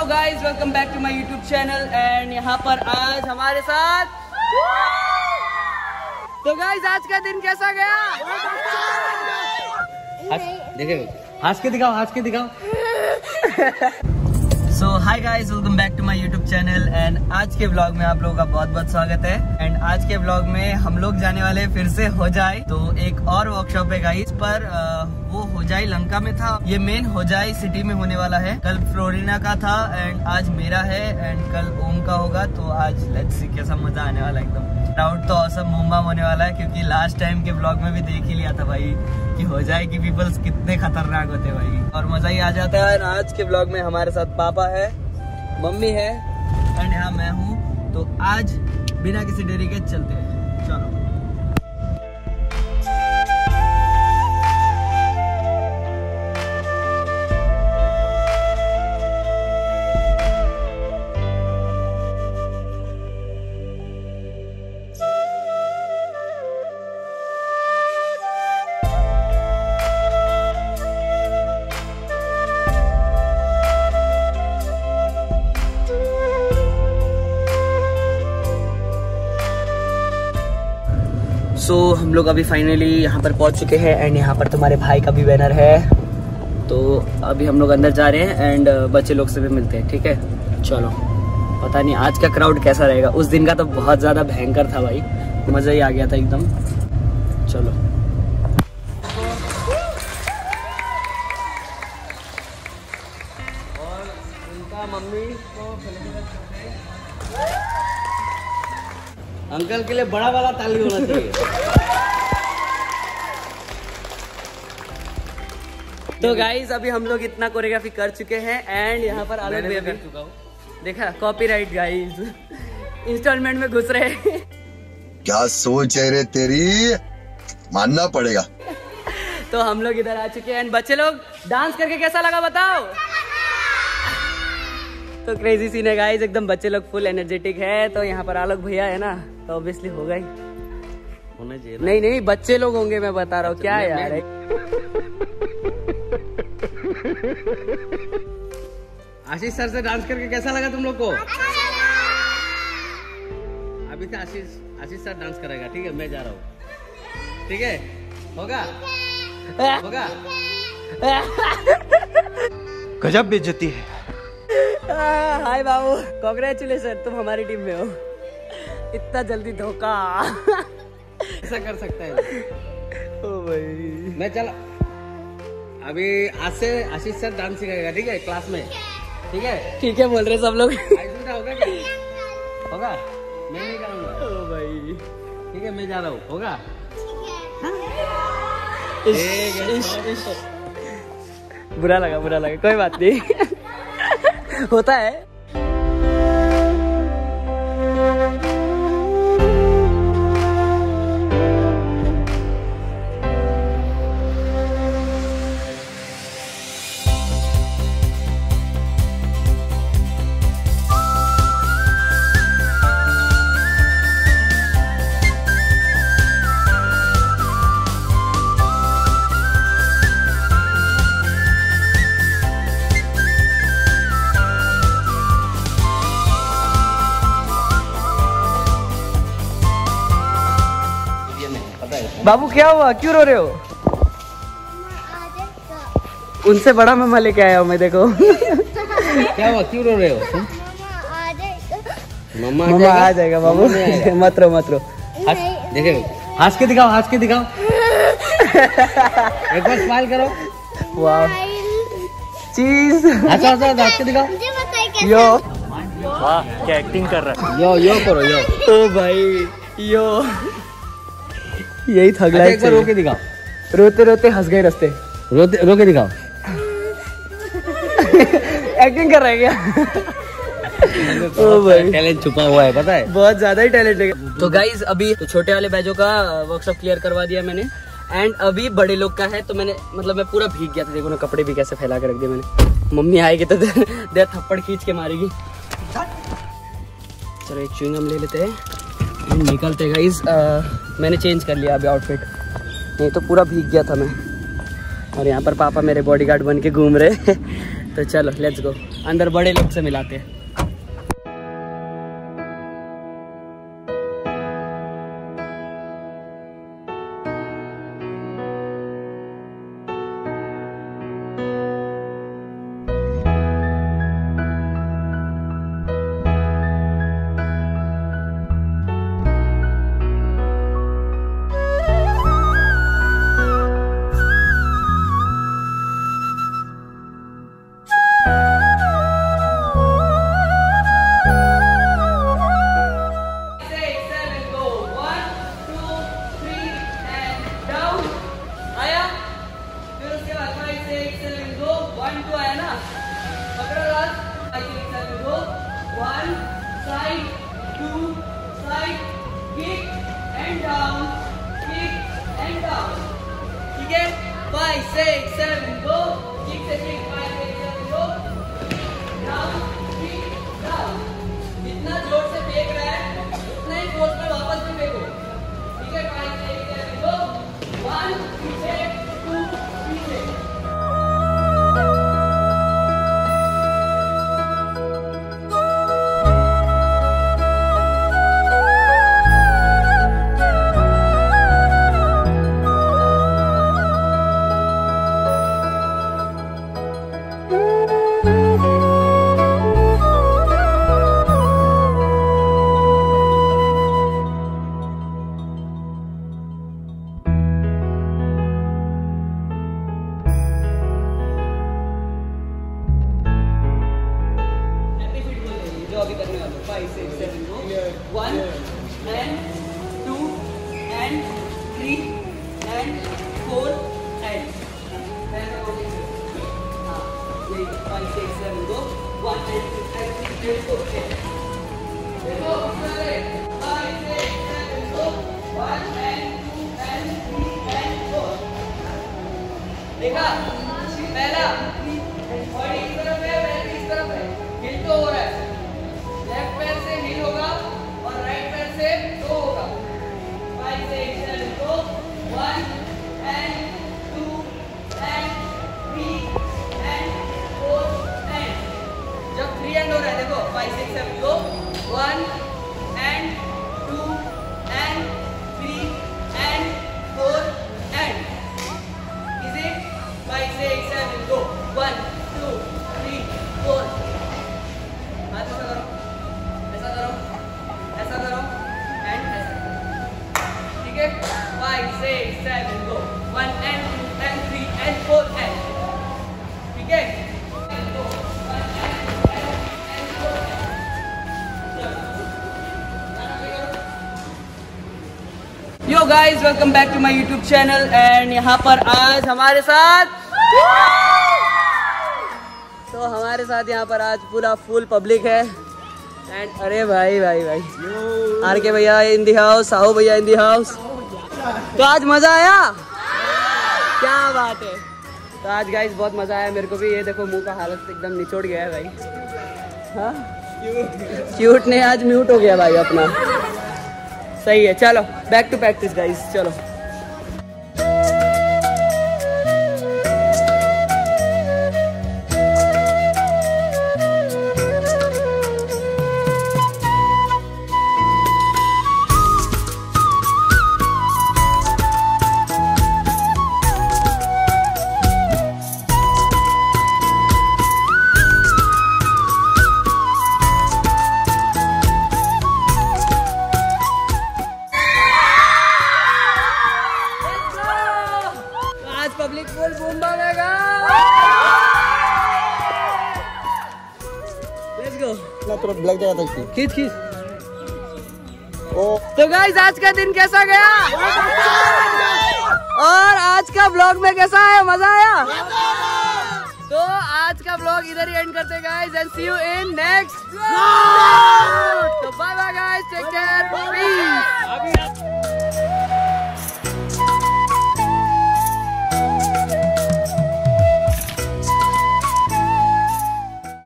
Guys welcome back to my YouTube channel and यहाँ पर आज हमारे साथ तो गाइज आज का दिन कैसा गया? देखो हंस के दिखाओ so hi guys welcome back to my YouTube channel and आज के व्लॉग में आप लोगों का बहुत बहुत स्वागत है। एंड आज के व्लॉग में हम लोग जाने वाले हैं फिर से होजाई। तो एक और वर्कशॉप है गाइज पर वो होजाई लंका में था, ये मेन होजाई सिटी में होने वाला है। कल फ्लोरिना का था एंड आज मेरा है एंड कल ओम का होगा। तो आज लेट्स सी कैसा मजा आने वाला है। एकदम क्राउड तो औसम मुंबा होने वाला है क्योंकि लास्ट टाइम के व्लॉग में भी देख ही लिया था भाई कि होजाई की पीपल्स कितने खतरनाक होते हैं भाई, और मजा ही आ जाता है। आज के व्लॉग में हमारे साथ पापा है, मम्मी है एंड यहाँ मैं हूँ। तो आज बिना किसी देरी के चलते हैं, चलो। सो हम लोग अभी फाइनली यहाँ पर पहुँच चुके हैं एंड यहाँ पर तुम्हारे भाई का भी बैनर है। तो अभी हम लोग अंदर जा रहे हैं एंड बच्चे लोग से भी मिलते हैं, ठीक है। चलो, पता नहीं आज का क्राउड कैसा रहेगा। उस दिन का तो बहुत ज़्यादा भयंकर था भाई, मज़ा ही आ गया था एकदम। चलो और उनका मम्मी को अंकल के लिए बड़ा वाला ताली होना चाहिए। तो गाइज अभी हम लोग इतना कोरियोग्राफी कर चुके हैं एंड यहाँ पर आलोक भी कर चुका हूँ। देखा कॉपीराइट गाइज, इंस्टॉलमेंट में घुस रहे। क्या सोच है रे तेरी, मानना पड़ेगा। तो हम लोग इधर आ चुके हैं एंड बच्चे लोग डांस करके कैसा लगा बताओ। तो क्रेजी सीन है गाइज, एकदम बच्चे लोग फुल एनर्जेटिक है। तो यहाँ पर आलोक भैया है ना, तो ऑब्वियसली होगा ही, होना चाहिए। नहीं बच्चे लोग होंगे, मैं बता रहा हूँ। क्या यार है आशीष सर से डांस करके कैसा लगा तुम लोग को? अभी से आशीष सर डांस करेगा, ठीक है। मैं जा रहा हूँ, ठीक है। होगा गजब बेइज्जती है। हाय बाबू, कांग्रेचुलेशन, तुम हमारी टीम में हो। इतना जल्दी धोखा ऐसा कर सकता है। ओ भाई मैं चला अभी, आज से आशीष सर डांस सिखाएगा, ठीक है, क्लास में, ठीक है। ठीक है बोल रहे सब लोग। होगा क्या? होगा, मैं नहीं करूँगा। ओ भाई ठीक है, मैं जा रहा हूँ। होगा बुरा लगा, कोई बात नहीं। होता है। बाबू क्या हुआ, क्यों रो रहे हो? उनसे बड़ा मम्मा लेके आया हूँ मैं, देखो। क्या हुआ, क्यों रो रहे हो? मम्मा आ जाएगा बाबू। मत रो देखो, हंस के दिखाओ एक बार स्माइल करो। वाह चीज, हंस के दिखाओ। यो वाह क्या एक्टिंग कर रहा है। यो करो, यो। ओ भाई यो, यही थगला है। एक बार रो के दिखाओ। रोते हंस गए रास्ते। रो के दिखाओ। एक्टिंग कर रहा है क्या? ओ भाई टैलेंट छुपा हुआ है, पता है, बहुत ज्यादा ही टैलेंट है। तो गाइज अभी तो छोटे वाले बैचों का वर्कशॉप क्लियर करवा दिया मैंने एंड अभी बड़े लोग का है। तो मैंने मतलब मैं पूरा भीग गया था, देखो ना कपड़े भी कैसे फैला के रख दिए मैंने। मम्मी आएगी तो दे थप्पड़ खींच के मारेगी। चलो एक च्युइंगम ले लेते हैं, निकलते गाइज। मैंने चेंज कर लिया अभी आउटफिट, नहीं तो पूरा भीग गया था मैं। और यहाँ पर पापा मेरे बॉडीगार्ड बन के घूम रहे। तो चलो लेट्स गो। अंदर बड़े लोग से मिलाते हैं। देखा पहला बॉडी इस तरफ है, बैक इस तरफ है, हिल तो हो रहा है। लेफ्ट पैर से हिल होगा और राइट पैर से टो होगा। 5 6 7 गो 1 and 2 and 3 and 4 and जब 3 एंड हो रहा है देखो 5 6 7 गो 1 and 2 and 3 and 4 and 5 6 7 go 1 2 3 4 हाथ ऐसा करो, ऐसा करो, ऐसा करो एंड ऐसा, ठीक है। 5 6 7 go 1 and 2 and 3 and 4 and, ठीक है। Yo guys welcome back to my YouTube channel and यहाँ पर आज हमारे साथ यहाँ पर आज पूरा फुल पब्लिक है एंड अरे भाई भाई भाई आर के भैया इन दी हाउस, साहू भैया इन दी हाउस। तो आज मजा आया, क्या बात है। तो आज गाइज बहुत मजा आया मेरे को भी। ये देखो मुंह का हालत एकदम निचोड़ गया है भाई। हाँ क्यूट ने आज म्यूट हो गया भाई अपना। सही है, चलो बैक टू प्रैक्टिस गाइस, चलो। पब्लिक फुल बूम बमेगा। Let's go. ना थोड़ा ब्लैक जगह तक खींच खींच। तो गाइस आज का दिन कैसा गया और आज का ब्लॉग में कैसा है, मजा आया? तो आज का ब्लॉग इधर ही एंड करते guys and see you in next.